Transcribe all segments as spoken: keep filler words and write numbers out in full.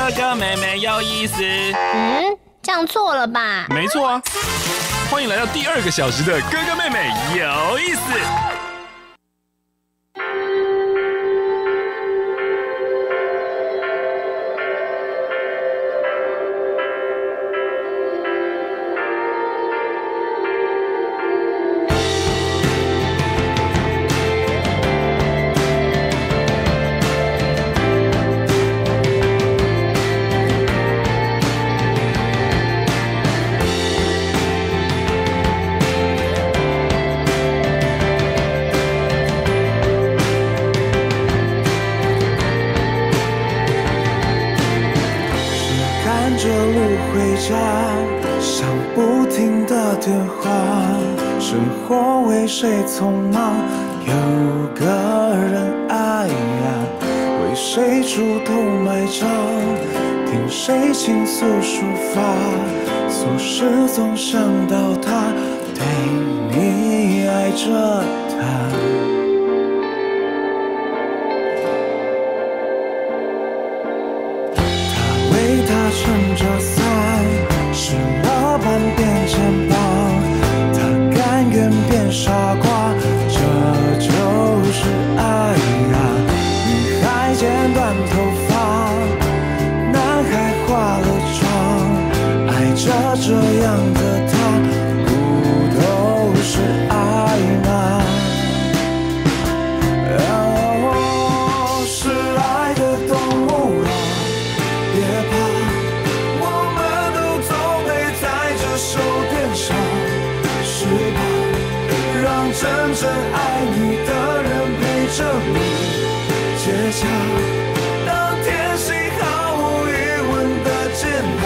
哥哥妹妹有意思。 嗯，这样错了吧？ 没错啊，欢迎来到第二个小时的哥哥妹妹有意思。 着路回家，响不停的电话，生活为谁匆忙？有个人爱呀，为谁主动买账？听谁倾诉抒发？俗事总想到他，对你爱着他。撑着伞，湿了半边肩膀，他甘愿变傻瓜，这就是爱啊！女孩剪短头发，男孩化了妆，爱着这样的他，不都是爱吗？哦，是爱的动物啊，别怕。真正爱你的人陪着你结痂，当天性毫无疑问的煎熬。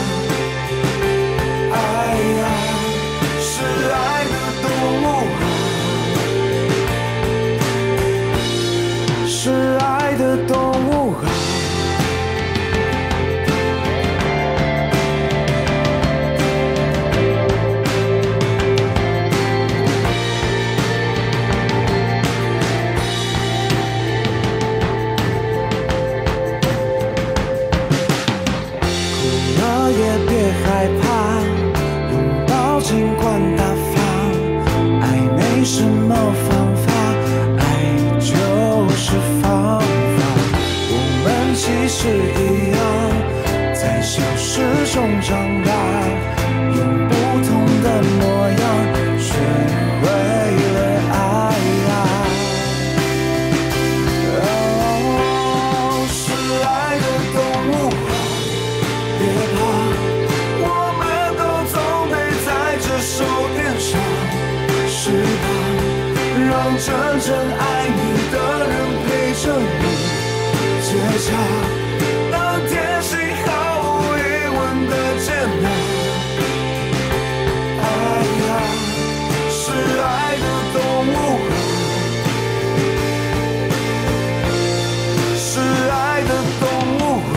爱呀，是爱的动物啊，是爱的动物啊。害怕，拥抱尽管大方，爱没什么方法，爱就是方法。我们其实一样，在小事中长大，用不同的模样，学会了爱呀。哦，是爱的动物啊，别怕。是吧？让真正爱你的人陪着你结痂，当天性毫无疑问的煎熬。爱呀，是爱的动物啊，是爱的动物啊。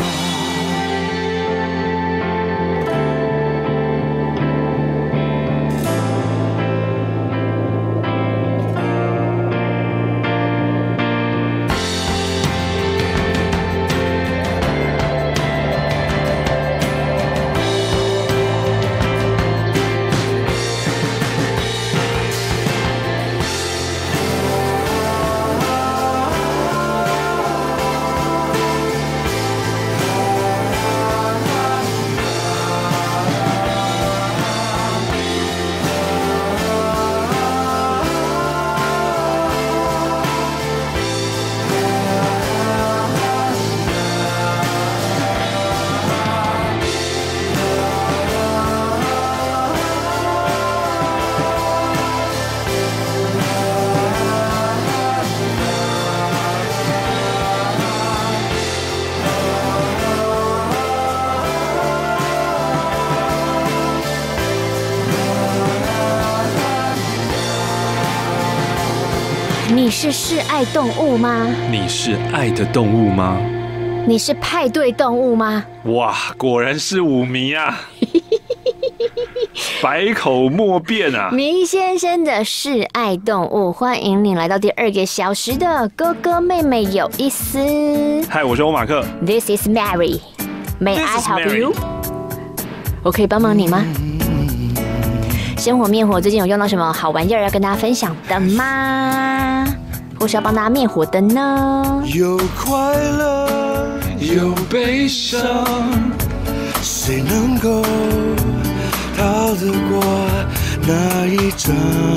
你是示爱动物吗？ 你是爱的动物吗？ 你是派对动物吗？ 哇，果然是舞迷啊！百口莫辩啊！ 明先生的示爱动物，欢迎你来到第二个小时的哥哥妹妹有意思。 嗨，我是欧马克。 This is Mary。 May This I is help Mary. you？ 我可以帮忙你吗？生活灭火最近有用到什么好玩意儿要跟大家分享的吗？或是要帮大家灭火的呢？ 有快乐，有悲伤，谁能够逃得过那一仗？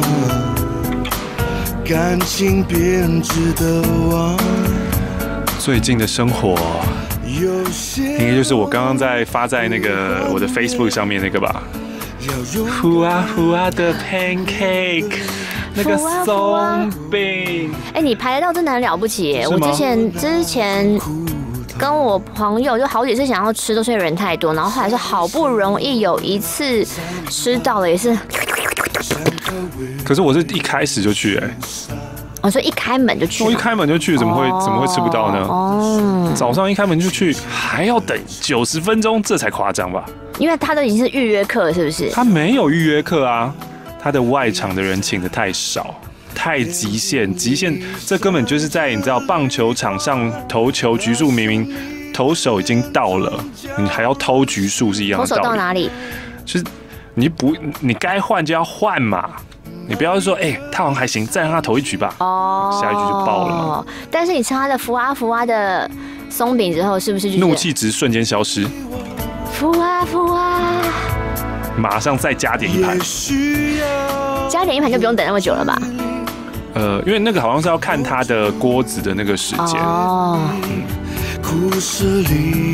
感情变值得忘。 最近的生活， 有些应该就是我刚刚在发在那个我的 Facebook 上面那个吧。呼啊呼啊的 pancake， 那个松饼。 哎、你排得到真的很了不起耶！ 是吗我之前之前跟我朋友就好几次想要吃，都是因为人太多，然后后来是好不容易有一次吃到了，也是， 可是我是一开始就去、哎， 我说一开门就去我一嘛， 开门就去，怎么会、怎么会吃不到呢？ 哦， 早上一开门就去，还要等九十分钟，这才夸张吧？ 因为他都已经是预约客了，是不是？ 他没有预约客啊，他的外场的人请的太少，太极限，极限，这根本就是在你知道棒球场上投球局数，明明投手已经到了，你还要偷局数是一样投手的道理。 到哪里？ 就是你不，你该换就要换嘛，你不要说，哎、欸，他好像还行，再让他投一局吧， 哦， 下一局就爆了嘛。 但是你吃他的福啊福啊的松饼之后，是不是就怒气值瞬间消失， 福啊福啊， 马上再加点一盘。 加点一盘就不用等那么久了吧？ 呃，因为那个好像是要看他的锅子的那个时间。 哦， 故事里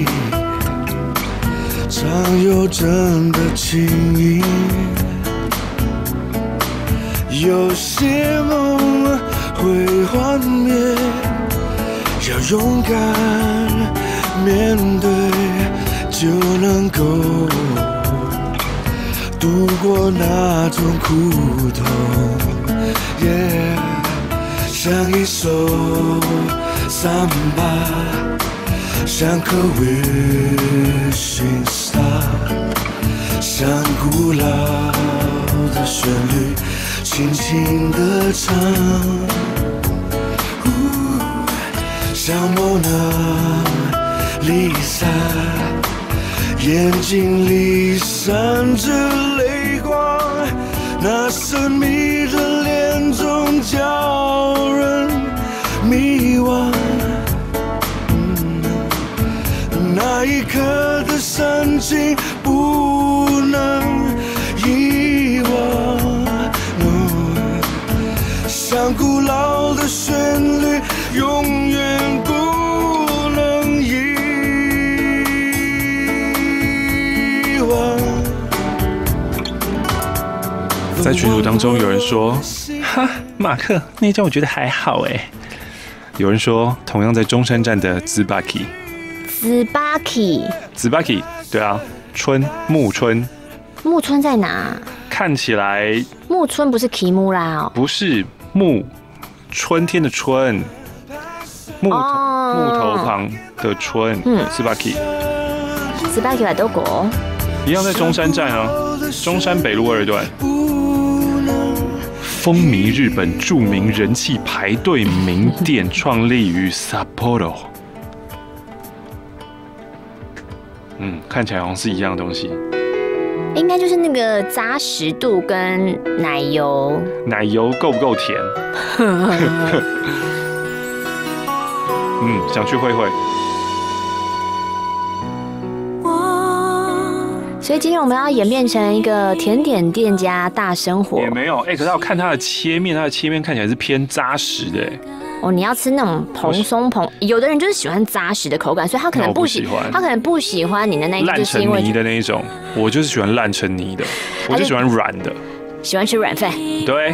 常有真的情谊，有些梦会幻灭，要勇敢面对，就能够度过那种苦痛。Yeah， 像一首桑巴，像颗 wishing star， 像古老的旋律，轻轻地唱。像蒙娜丽莎，眼睛里闪着泪光，那神秘的脸总叫人迷惘。那一刻的深情不能遗忘， no， 像古老的旋律，永远不能遗忘。 在群组当中，有人说：“哈，马克那一站我觉得还好哎。”有人说，同样在中山站的兹巴基。 斯巴基， 兹巴基，对啊，春木春， 木村在哪？ 看起来木村不是提姆拉哦， 不是木，春天的春，木头、 哦木头旁的春， 嗯兹巴基， 斯巴基来多国， 一样在中山站啊，中山北路二段。风靡日本著名人气排队名店，创立于 Sapporo。嗯，看起来好像是一样的东西。 应该就是那个扎实度跟奶油。 奶油够不够甜？嗯，想去会会。 所以今天我们要演变成一个甜点店家大生活也没有，哎、欸，可是我看它的切面，它的切面看起来是偏扎实的、欸。 哦，你要吃那种蓬松蓬，有的人就是喜欢扎实的口感，所以他可能不喜欢，他可能不喜欢你的那一烂成泥的那一种。我就是喜欢烂成泥的，我就喜欢软的， 喜欢吃软饭。 对。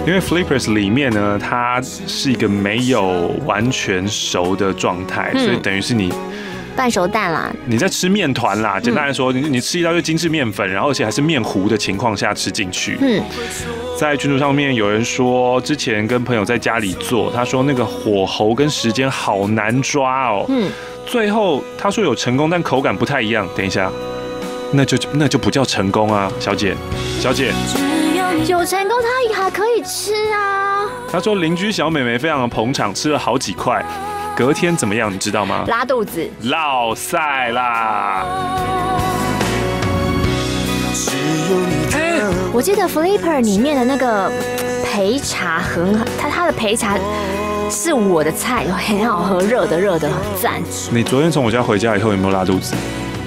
因为 Flippers 里面呢，它是一个没有完全熟的状态， 嗯、 所以等于是你半熟蛋啦， 你在吃面团啦。简单来说，你你吃一道就精致面粉，然后而且还是面糊的情况下吃进去。嗯，在群组上面有人说，之前跟朋友在家里做，他说那个火候跟时间好难抓哦。嗯，最后他说有成功，但口感不太一样。等一下，那就那就不叫成功啊，小姐，小姐。 有成功，他还可以吃啊。 他说邻居小妹妹非常的捧场，吃了好几块。隔天怎么样？你知道吗？ 拉肚子， 落塞啦。 欸、我记得 Flipper 里面的那个焙茶很好，它它的焙茶是我的菜，很好喝，热的热的，赞。 你昨天从我家回家以后有没有拉肚子？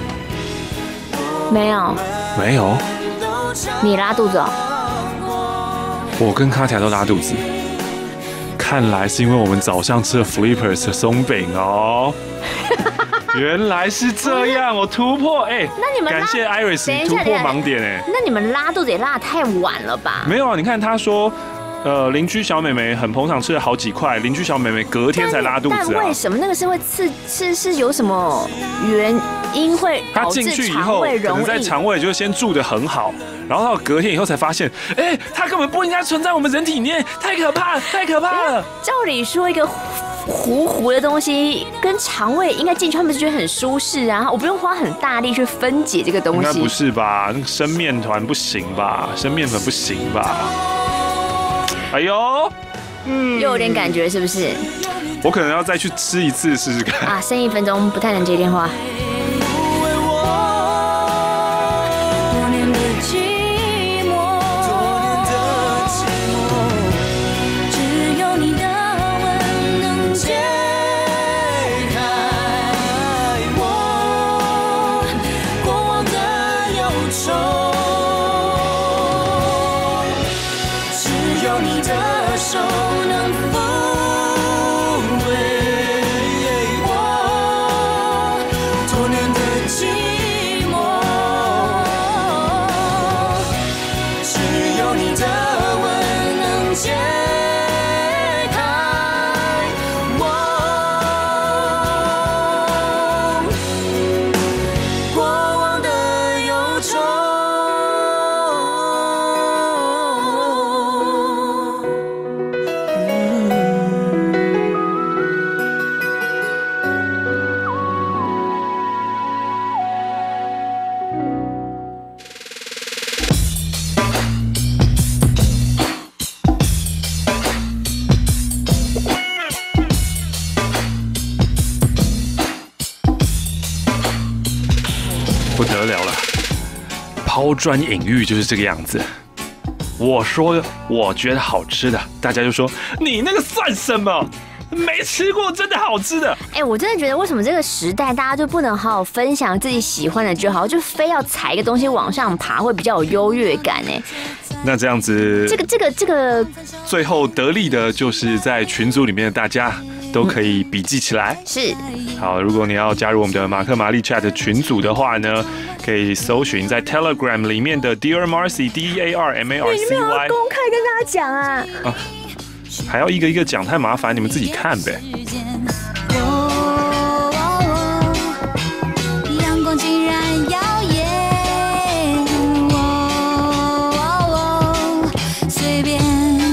没有， 没有。 你拉肚子哦？ 我跟卡条都拉肚子。看来是因为我们早上吃了 Flippers 的松饼哦。原来是这样，我突破哎！那你们感谢 Iris 突破盲点哎。 那你们拉肚子也拉得太晚了吧？ 没有啊，你看他说，呃，邻居小妹妹很捧场，吃了好几块，邻居小妹妹隔天才拉肚子啊。 但为什么那个是会刺？是是有什么原因会导致肠胃容易？ 可能在肠胃就先住得很好。然后到隔天以后才发现，哎、欸，它根本不应该存在我们人体里面，太可怕了，太可怕了。 照理说，一个糊糊的东西跟肠胃应该进去，他们就觉得很舒适啊，我不用花很大力去分解这个东西。 应该不是吧？那个生面团不行吧？生面粉不行吧？哎呦， 嗯，又有点感觉是不是？ 我可能要再去吃一次试试看。 啊，剩一分钟，不太能接电话。 不得了了，抛砖引玉就是这个样子。我说我觉得好吃的，大家就说你那个算什么？没吃过真的好吃的。 哎、欸，我真的觉得为什么这个时代大家就不能好好分享自己喜欢的就好，就非要踩一个东西往上爬，会比较有优越感呢？ 那这样子， 这个这个这个， 最后得利的就是在群组里面的大家都可以笔记起来。 是。 好，如果你要加入我们的马克玛丽 Chat 群组的话呢，可以搜寻在 Telegram 里面的 Dear Marcy D E A R M A R C Y。 你没有要公开跟大家讲啊？啊， 还要一个一个讲，太麻烦，你们自己看呗。 阳光竟然耀眼，随便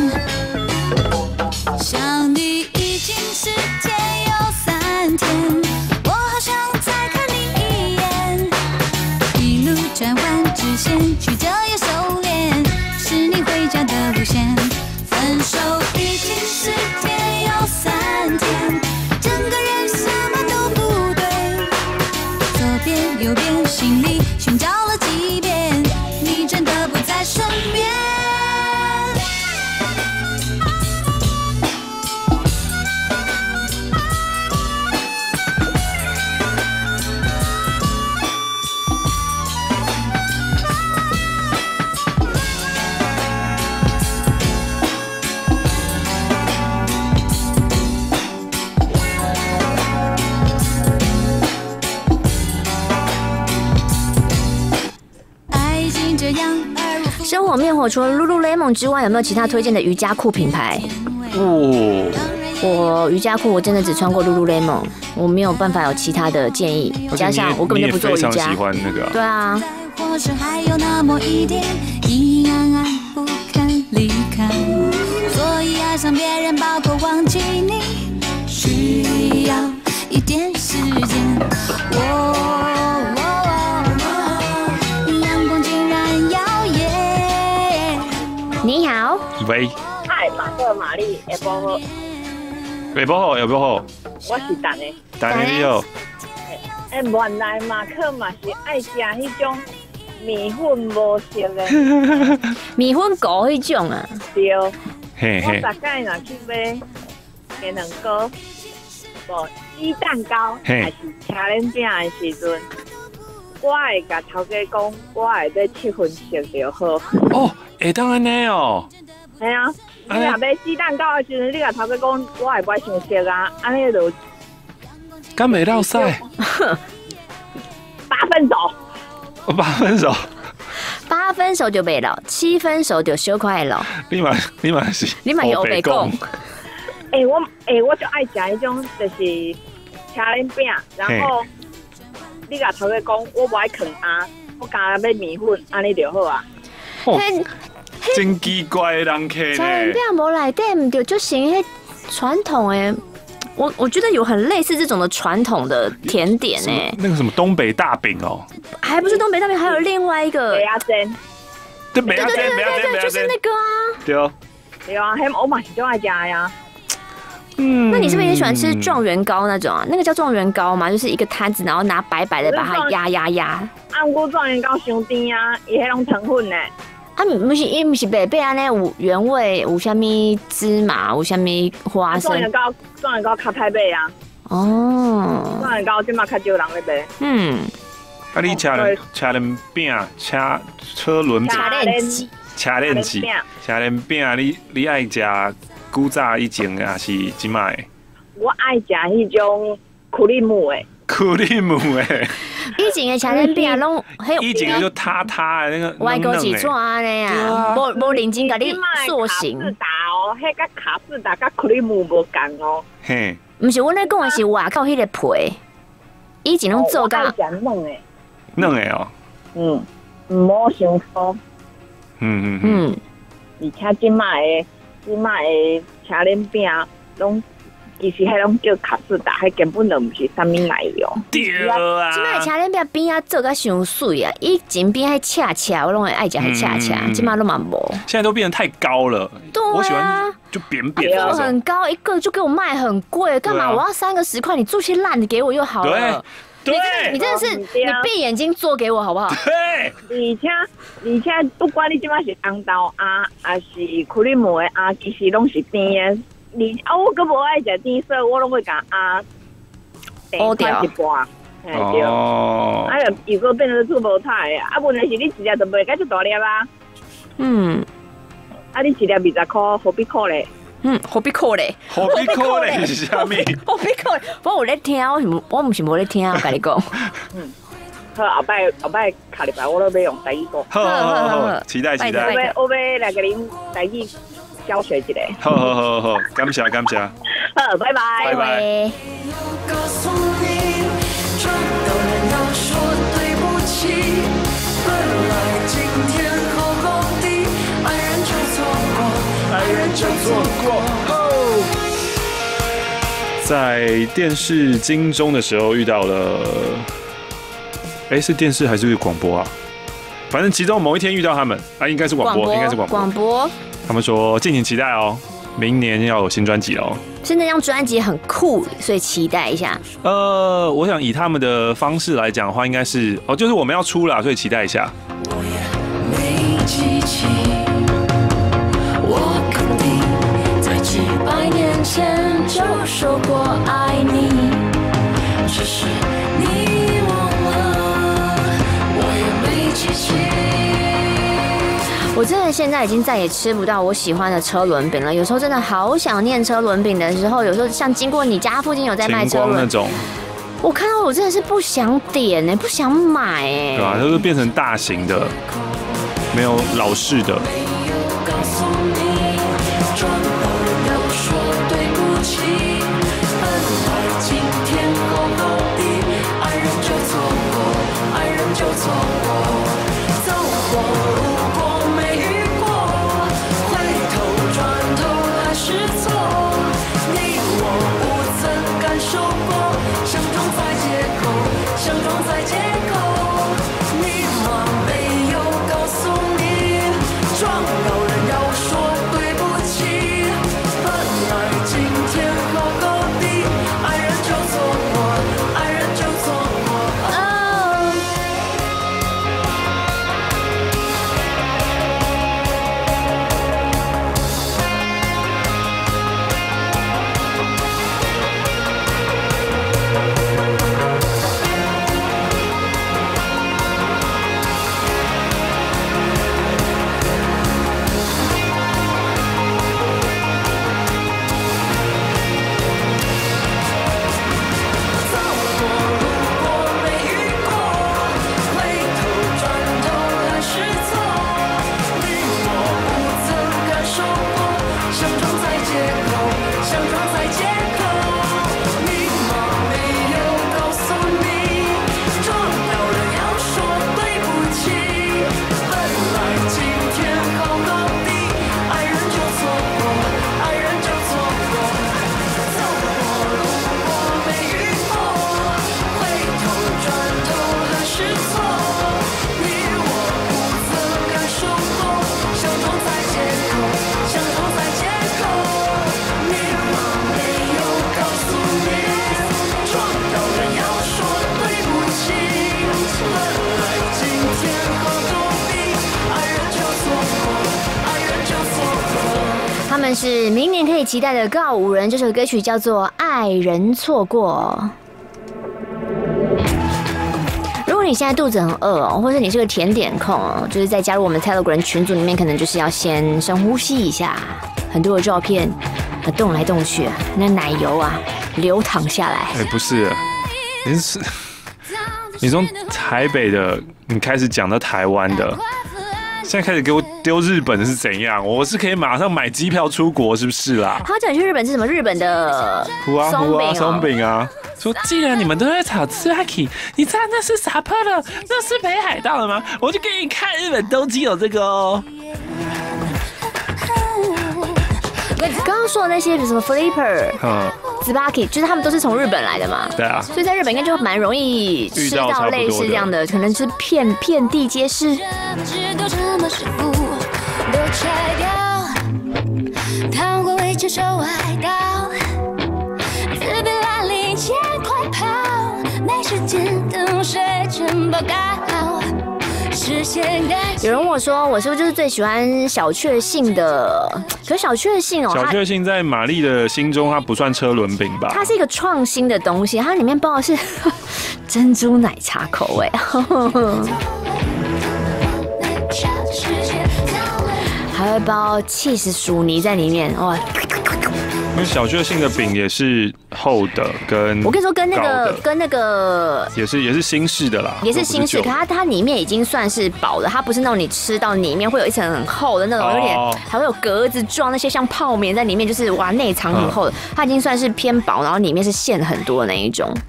想你已经是天有三天，我好想再看你一眼，一路转弯直线，曲折也收敛，是你回家的路线。分手已经是天有三天，整个人什么都不对，左边右边心里寻找了几遍，你真的不在身边。 生活灭火除了 Lululemon 之外，有没有其他推荐的瑜伽裤品牌？ 哦， 我瑜伽裤我真的只穿过 Lululemon， 我没有办法有其他的建议。加上我根本就不做瑜你也非常伽。 喜欢那个、啊。 对啊。 或是还有那么一点阴阴暗暗不肯离开，所以爱上别人，包括忘记你，需要一点时间。哦阳光竟然耀眼。 你好， 喂， 嗨，马克玛丽，下晡好， 下晡好，下晡好， 我是陈的。 大家你好。 诶，原来马克嘛是爱食迄种米粉无色的， 米粉狗迄种啊。 对。 嘿嘿。 我大概若去买鸡卵糕、无鸡蛋糕，还是车轮饼的时阵，我会甲头家讲，我会买七分熟就好。 哦，会当安尼哦。 系啊，你若买鸡蛋糕的时阵，你甲头家讲，我会买伤熟啊，安尼就。 敢袂落赛？ 八分熟。 八分熟。 八分熟就袂老，七分熟就小快乐。 你嘛，你嘛是。 你嘛有白讲。 诶、欸，我诶、欸，我就爱食迄种，就是车轮饼，然后你甲头家讲，我无爱啃鸭，我加买米粉，安尼就好啊。 哦，真奇怪的人客呢。 车轮饼无内底，唔就就成迄传统诶。我我觉得有很类似这种的传统的甜点呢、欸， 那个什么东北大饼哦， 还不是东北大饼，还有另外一个梅亚煎， 对梅亚煎，梅亚煎， 就是那个啊， 对哦， 对啊，迄我嘛是最爱食呀。 嗯，那你是不是也喜欢吃状元糕那种啊？那个叫状元糕嘛，就是一个摊子，然后拿白白的把它压压压。 安菇状元糕伤甜啊，伊迄种成分呢。 啊，不是，伊不是白白安尼有原味，有啥物芝麻，有啥物花生。 状元糕，状元糕较歹买啊。 哦。 状元糕即马较少人咧买。 嗯。 啊，你车轮车轮饼、车车轮饼、 车轮子、 车轮子、车轮饼，你你爱食古早以前还是即卖？ 我爱食迄种苦力姆诶。 苦力姆诶。 以前的车轮饼拢， 以前就塌塌的那个， 歪勾几串安尼啊，无无认真甲你塑形。 卡士达哦，迄甲卡士达甲苦力姆无共哦。 嘿， 毋是，阮咧讲的是外口迄个皮，以前拢做甲嫩诶， 嫩诶哦。 嗯，唔好伤粗。 嗯嗯嗯。 而且即卖的即卖的车轮饼拢。其实迄种叫卡士达，迄根本就毋是啥物内容。 对啊！ 即摆车轮饼边啊做甲伤水啊，以前边迄恰恰我拢会爱食迄恰恰，即摆都嘛无。 现在都变得太高了， 对啊， 我喜欢就扁扁的。 很高一个就给我卖很贵，干嘛？我要三个十块，你做些烂的给我就好了。 对， 你真的是你闭眼睛做给我好不好？ 对，而且而且不管你即摆是红豆啊，还是苦力姆的啊，其实拢是甜的。你啊，我阁无爱食甜色，我拢会甲啊乌掉一半，嘿对。 哦。 啊，如果变成出无彩的，啊，问题是你一粒就卖甲就大粒啊。 嗯。 啊，你一粒二十块，何必扣咧？ 嗯，何必扣咧？ 何必扣咧是啥物？ 何必扣咧？我有咧听，我是我毋是无咧听，我甲你讲。 嗯。好，后摆后摆下礼拜我都要用台语讲。 好好好，期待期待。 我要我要来给恁台语。教学一下。 好好好好，感谢感谢。 好，拜拜。 拜拜。在电视金钟的时候遇到了，哎、欸，是电视还是广播啊？反正其中某一天遇到他们啊，应该是广播，应该是广播。 广播。 他们说敬请期待哦，明年要有新专辑哦。 是那张专辑很酷，所以期待一下。 呃，我想以他们的方式来讲的话，应该是哦，就是我们要出了，所以期待一下。 我也没记起，我肯定在几百年前就说过爱你，只是你忘了，我也没记起。 我真的现在已经再也吃不到我喜欢的车轮饼了。有时候真的好想念车轮饼的时候，有时候像经过你家附近有在卖车轮那种， 我看到我真的是不想点哎、欸，不想买哎、欸。 对啊，就是变成大型的。 没有老式的。 是明年可以期待的告五人，这首歌曲叫做《爱人错过》。如果你现在肚子很饿哦，或者你是个甜点控哦，就是在加入我们 Telegram 群组里面，可能就是要先深呼吸一下。很多的照片动来动去，那奶油啊流淌下来。 哎、欸，不是，你是你从台北的，你开始讲到台湾的。现在开始给我丢日本的是怎样？我是可以马上买机票出国，是不是啦？ 他叫你去日本是什么？日本的松饼、啊、 松饼啊！说既然你们都在炒 Tsubaki， 你知道那是啥破了？那是北海道的吗？我就给你看日本东京有这个哦。 刚刚说的那些什么 Flipper， 嗯 ，Tsubaki， 就是他们都是从日本来的嘛。 对啊。 所以在日本应该就蛮容易吃到类似这样的，可能是遍遍地皆是。糖果未成熟爱到，自别来临前快跑，没时间等谁真报告。有人问我说，我是不是就是最喜欢小确幸的？可是小确幸哦， 小确幸在玛丽的心中，它不算车轮饼吧？ 它是一个创新的东西，它里面包的是珍珠奶茶口味，还会包起司薯泥在里面，哇！ 因为小确幸的饼也是厚的，跟我跟你说，跟那个跟那个也是也是新式的啦， 也是新式，可它它里面已经算是薄的，它不是那种你吃到里面会有一层很厚的那种，有点还会有格子状那些像泡棉在里面，就是哇内藏很厚的，它已经算是偏薄，然后里面是馅很多的那一种。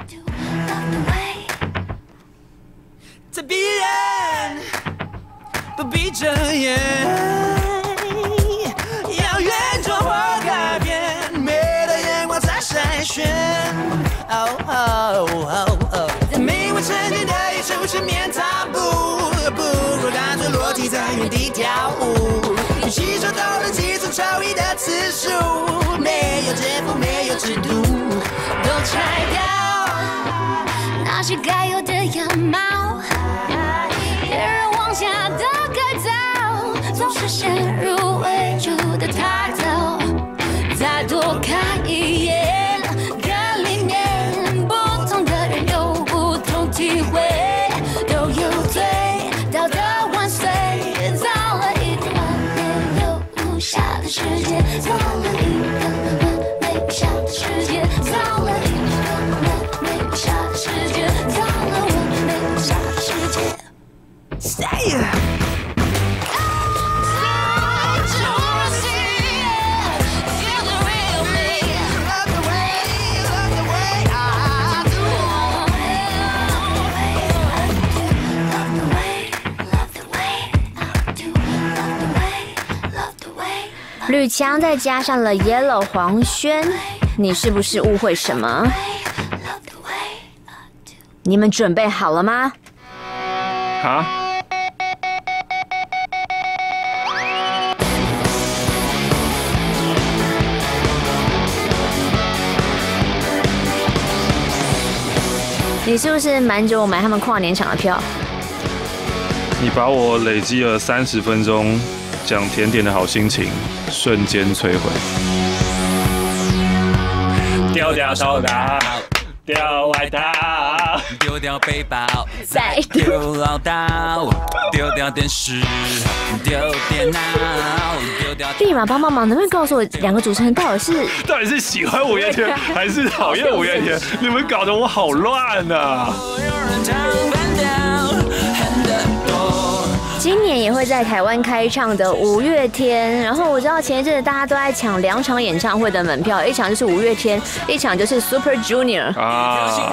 在逼人，不必睁眼，要原状或改变。筛选，哦哦哦哦，在没完成的艺术前面踏步，不如干脆裸体在原地跳舞。吸收到了几种超异的次数，没有节奏，没有尺度，都拆掉那些该有的样貌，别人妄想的改造，总是陷入未知的太早。再多看一眼，跟里面不同的人有不同体会，都有醉到的万岁，造了一个完美又无瑕的世界，造了一个完美无瑕的世界，造了一个完美无瑕的世界，造了完美无瑕的世界。Stay。 绿墙再加上了 yellow 黄轩，你是不是误会什么？你们准备好了吗？ 啊？ 你是不是瞒着我买他们跨年场的票？ 你把我累积了三十分钟讲甜点的好心情瞬间摧毁。丢掉手套，丢外套， 丢掉背包，再丢唠叨，丢掉电视，丢电脑，丢掉。 立马帮帮忙，能不能告诉我两个主持人到底是到底是喜欢五月天还是讨厌五月天？你们搞得我好乱啊！ 今年也会在台湾开唱的五月天，然后我知道前一阵子大家都在抢两场演唱会的门票，一场就是五月天，一场就是 Super Junior 啊。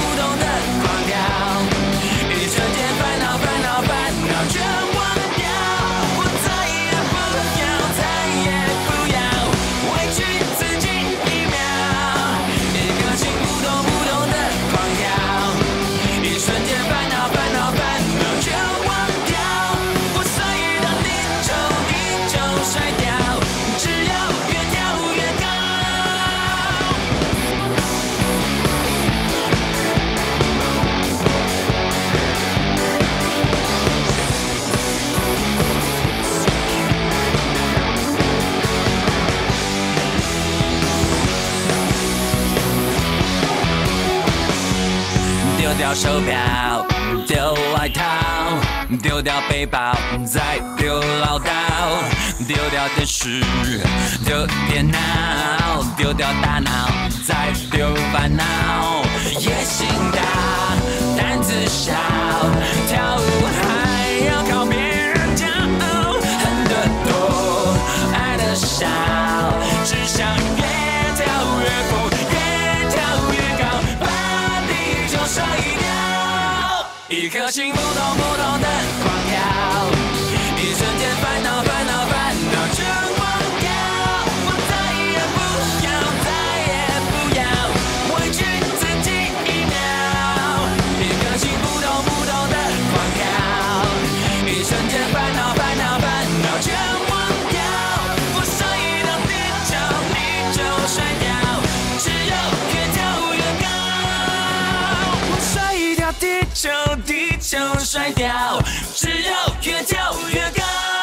丢掉手表，丢外套，丢掉背包，再丢唠叨，丢掉电视，丢电脑，丢掉大脑，再丢烦恼。野心大，胆子小，跳舞还要靠别人骄傲，恨得多，爱得少，只想越跳越疯，越跳越高，把地球甩掉。一颗心扑通扑通的狂跳，一瞬间烦恼烦恼烦恼全忘掉。我再也不要，再也不要委屈自己一秒。一颗心扑通扑通的狂跳，一瞬间烦恼烦恼烦恼全忘掉。我甩到地球，地球甩掉，只有越跳越高。我甩掉地球，地球甩掉，只有越跳越高。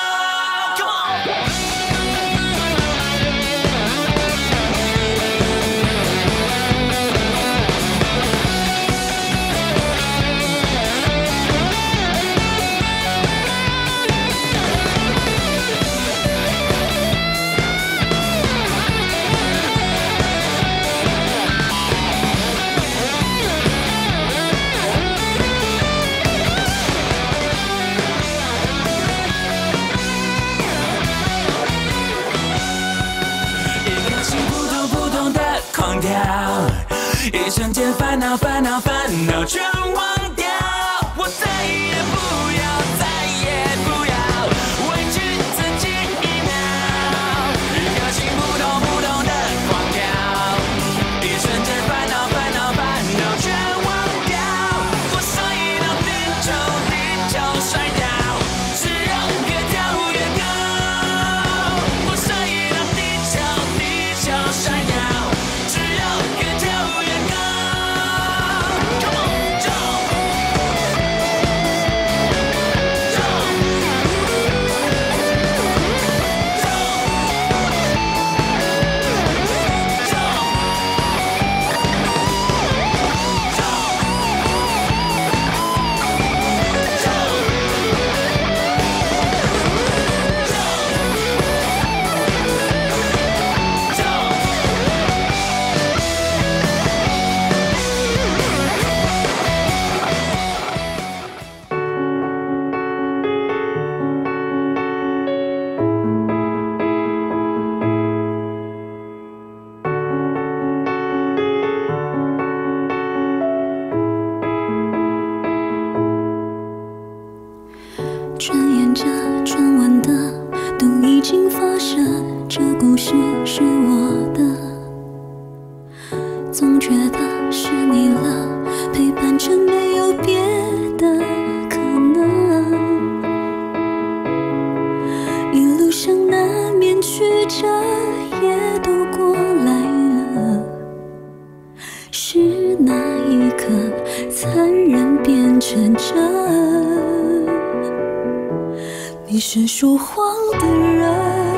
一瞬间烦恼烦恼烦恼全忘掉，我再也不要，再也不要委屈自己一秒。一颗心扑通扑通的狂跳，一瞬间烦恼烦恼烦恼全忘掉。我甩到地球，地球甩掉，只有越跳越高。我甩到地球，地球甩掉，只有越跳越高。 经发生，这故事是我的，总觉得是你了，陪伴着没有别的可能。一路上难免曲折，也都过来了，是那一刻残忍变成真。你是说谎的人，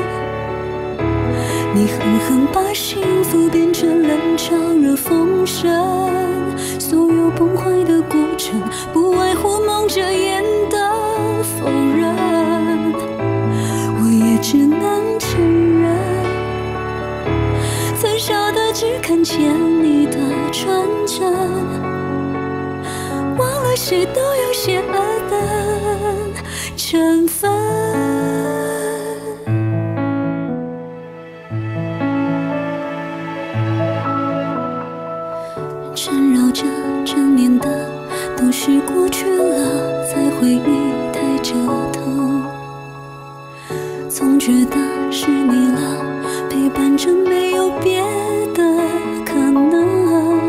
你狠狠把幸福变成冷嘲热讽声，所有崩坏的过程不外乎蒙着眼的否认，我也只能承认，曾傻的只看见你的纯真，忘了谁都有些恶的成分。缠绕着正面的都是过去了，在回忆太折腾，总觉得是你了，陪伴着没有别的可能。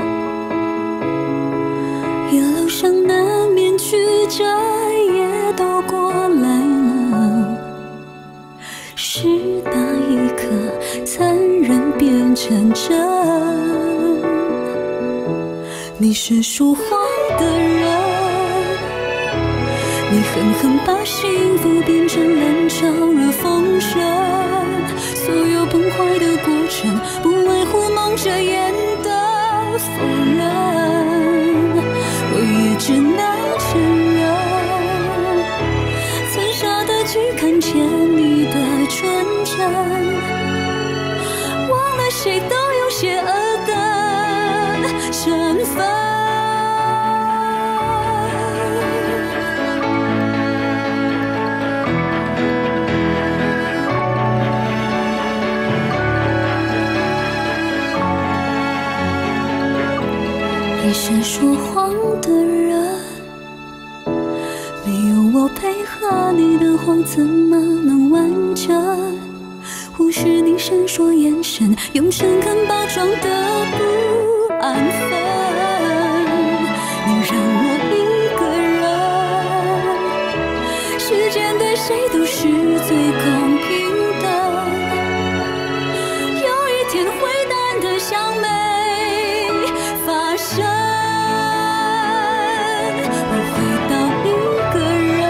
一路上难免曲折，也都过来了，是那一刻残忍变成真。你是说谎的人，你狠狠把幸福变成冷嘲热讽声，所有崩坏的过程不外乎蒙着眼的否认，我也只能承认，曾傻的只看见你的纯真，忘了谁都有些恶的成分。你是说谎的人，没有我配合你的谎怎么能完整？忽视你闪烁眼神，用诚恳包装的不安分。你让我一个人，时间对谁都是最公平的。有一天会淡的像没发生。我回到一个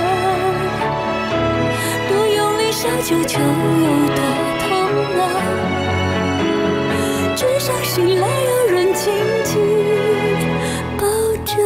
人，多用力想救就有多痛了，至少醒来有人紧紧抱着。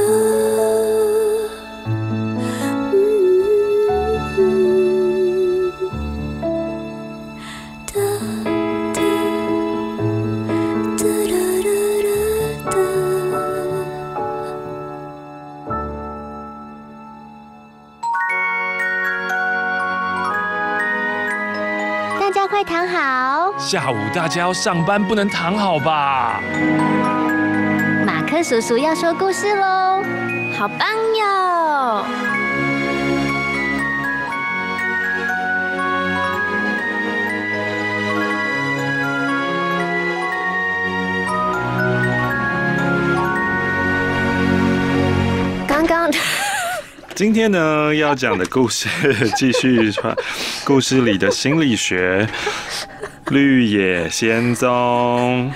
大家快躺好。 下午大家要上班，不能躺好吧？ 马克叔叔要说故事喽，好棒哟！刚刚。 今天呢，要讲的故事继续传故事里的心理学，《绿野仙踪》。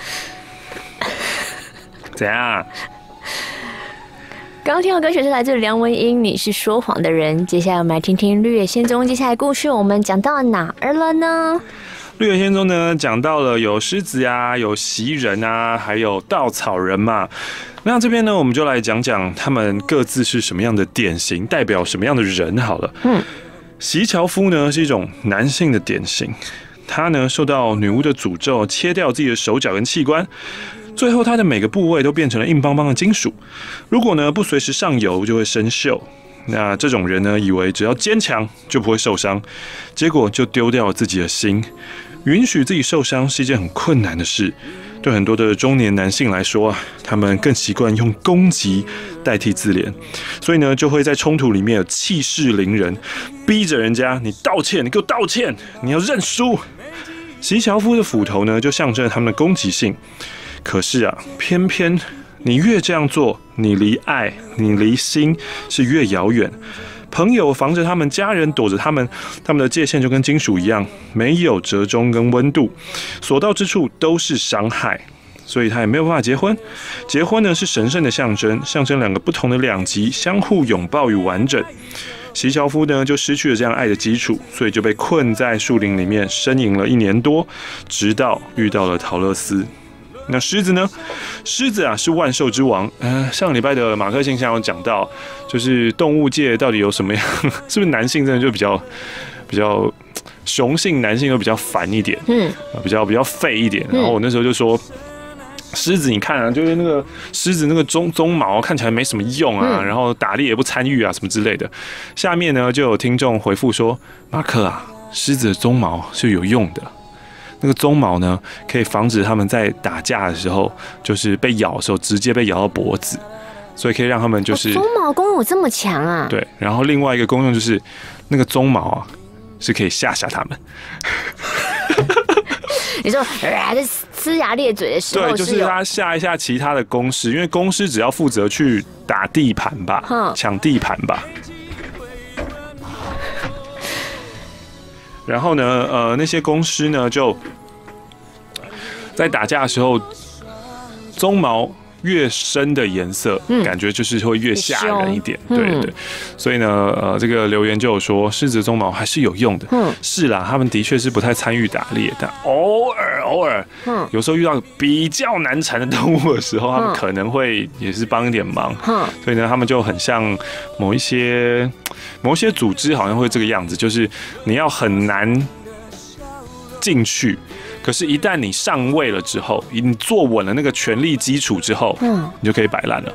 怎样？ 刚刚听到歌曲是来自梁文音，《你是说谎的人》。接下来我们来听听《绿野仙踪》接下来故事，我们讲到哪儿了呢？ 绿野仙踪呢，讲到了有狮子啊，有袭人啊，还有稻草人嘛。那这边呢，我们就来讲讲他们各自是什么样的典型，代表什么样的人好了。嗯，席樵夫呢是一种男性的典型，他呢受到女巫的诅咒，切掉自己的手脚跟器官，最后他的每个部位都变成了硬邦邦的金属。如果呢不随时上油，就会生锈。那这种人呢，以为只要坚强就不会受伤，结果就丢掉了自己的心。允许自己受伤是一件很困难的事。 对很多的中年男性来说啊，他们更习惯用攻击代替自怜，所以呢，就会在冲突里面有气势凌人，逼着人家你道歉，你给我道歉，你要认输。席樵夫的斧头呢，就象征了他们的攻击性。可是啊，偏偏你越这样做，你离爱，你离心是越遥远。朋友防着他们，家人躲着他们，他们的界限就跟金属一样，没有折中跟温度，所到之处都是伤害。所以他也没有办法结婚。结婚呢是神圣的象征，象征两个不同的两极相互拥抱与完整。席樵夫呢就失去了这样爱的基础，所以就被困在树林里面呻吟了一年多，直到遇到了陶乐斯。那狮子呢？狮子啊是万兽之王。呃，上个礼拜的马克信箱有讲到，就是动物界到底有什么样？是不是男性真的就比较比较雄性，男性都比较烦一点，嗯，比较比较废一点。然后我那时候就说。狮子，你看啊，就是那个狮子那个鬃鬃毛看起来没什么用啊，嗯、然后打猎也不参与啊，什么之类的。下面呢就有听众回复说：“马克啊，狮子的鬃毛是有用的，那个鬃毛呢可以防止他们在打架的时候，就是被咬的时候直接被咬到脖子，所以可以让他们就是鬃毛功用有这么强啊？ 对，然后另外一个功用就是那个鬃毛啊是可以吓吓他们。” 你说啊，在呲牙咧嘴的时候， 对，就是他吓一下其他的公狮，因为公狮只要负责去打地盘吧，抢地盘吧。然后呢，呃，那些公狮呢，就在打架的时候，鬃毛越深的颜色，嗯、感觉就是会越吓人一点，对对对。所以呢，呃，这个留言就有说，狮子鬃毛还是有用的。嗯，是啦，他们的确是不太参与打猎，但偶尔偶尔，嗯，有时候遇到比较难缠的动物的时候，他们可能会也是帮一点忙。嗯，所以呢，他们就很像某一些某一些组织，好像会这个样子，就是你要很难进去。可是，一旦你上位了之后，你坐稳了那个权力基础之后，嗯，你就可以摆烂了。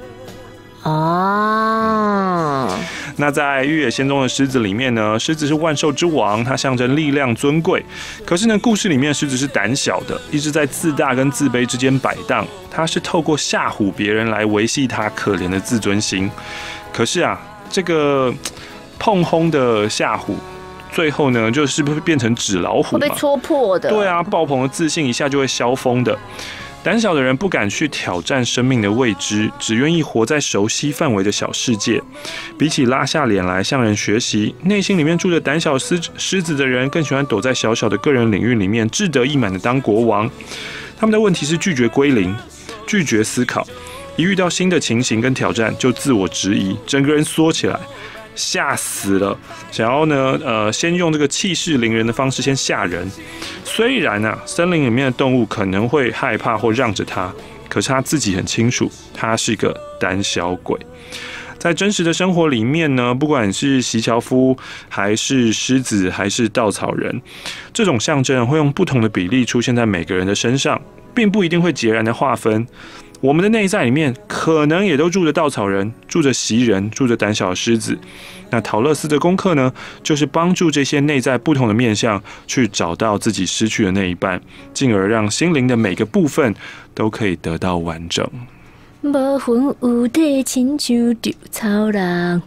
哦。那在《玉野仙踪》的狮子里面呢，狮子是万兽之王，它象征力量尊贵。可是呢，故事里面狮子是胆小的，一直在自大跟自卑之间摆荡。它是透过吓唬别人来维系它可怜的自尊心。可是啊，这个碰轰的吓唬。最后呢，就是不是变成纸老虎嘛？会被戳破的。 对啊，爆棚的自信一下就会消风的。胆小的人不敢去挑战生命的未知，只愿意活在熟悉范围的小世界。比起拉下脸来向人学习，内心里面住着胆小狮狮子的人，更喜欢躲在小小的个人领域里面，志得意满的当国王。他们的问题是拒绝归零，拒绝思考，一遇到新的情形跟挑战，就自我质疑，整个人缩起来。吓死了！想要呢，呃，先用这个气势凌人的方式先吓人。虽然啊，森林里面的动物可能会害怕或让着他，可是他自己很清楚，他是一个胆小鬼。在真实的生活里面呢，不管是席樵夫，还是狮子，还是稻草人，这种象征会用不同的比例出现在每个人的身上，并不一定会截然的划分。我们的内在里面可能也都住着稻草人，住着袭人，住着胆小的狮子。那陶乐斯的功课呢，就是帮助这些内在不同的面向去找到自己失去的那一半，进而让心灵的每个部分都可以得到完整。 无魂有体，亲像稻草人。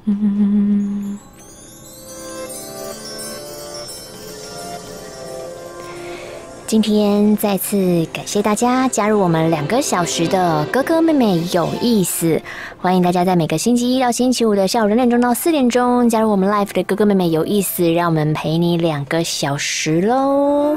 今天再次感谢大家加入我们两个小时的哥哥妹妹有意思，欢迎大家在每个星期一到星期五的下午两点钟到四点钟加入我们 live 的哥哥妹妹有意思，让我们陪你两个小时喽。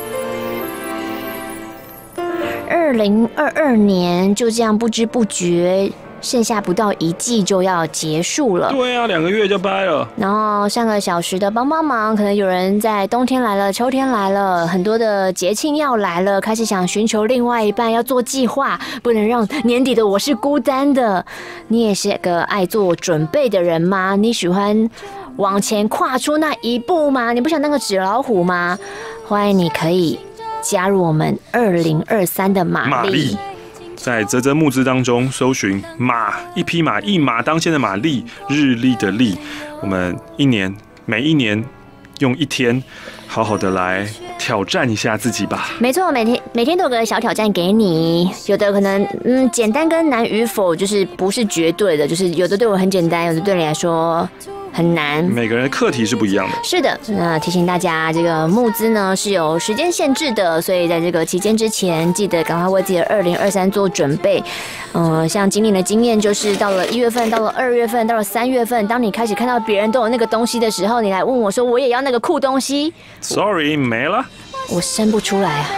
二零二二年就这样不知不觉。剩下不到一季就要结束了， 对啊，两个月就掰了。 然后上个小时的帮帮忙，可能有人在冬天来了、秋天来了，很多的节庆要来了，开始想寻求另外一半，要做计划，不能让年底的我是孤单的。你也是个爱做准备的人吗？你喜欢往前跨出那一步吗？你不想当个纸老虎吗？欢迎你可以加入我们二零二三的玛丽。 在嘖嘖募资当中搜寻马一匹马一马当先的马力日历的历，我们一年每一年用一天好好的来挑战一下自己吧。 没错，每天每天都有个小挑战给你，有的可能嗯简单跟难与否就是不是绝对的，就是有的对我很简单，有的对你来说很难。 每个人的课题是不一样的。 是的，那提醒大家，这个募资呢是有时间限制的，所以在这个期间之前，记得赶快为自己的二零二三做准备。嗯、呃，像今年的经验就是，到了一月份，到了二月份，到了三月份，当你开始看到别人都有那个东西的时候，你来问我说我也要那个酷东西 ，Sorry 没了， 我生不出来啊。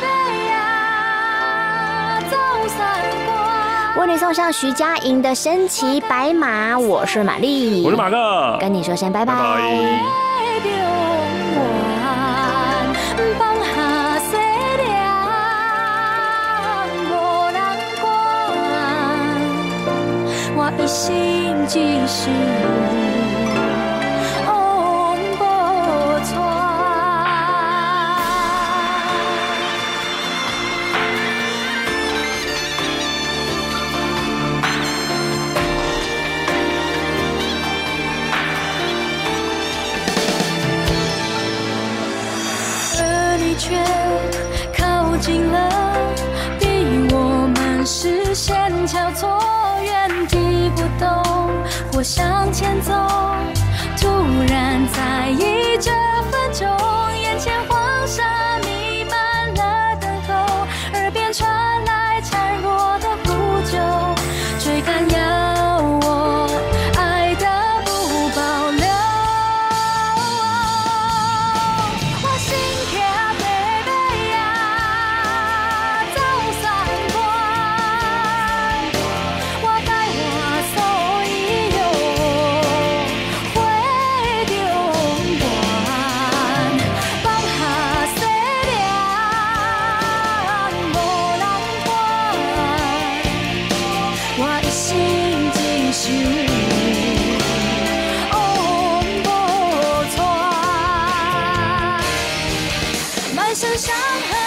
为你送上徐佳莹的《身骑白马》，我是玛丽， 我是马哥， 跟你说声拜拜。 拜拜。 我一心一世往无错。而你却靠近了，逼我们视线交错。原地不动或向前走，突然在意这分钟，眼前黄沙弥漫了等候，耳边传来孱弱的呼救，追赶要我爱的不保留。我心跳白白呀，走三关。我带我所有花中原，放下西凉无人管，我一心一想往无错，满身伤痕。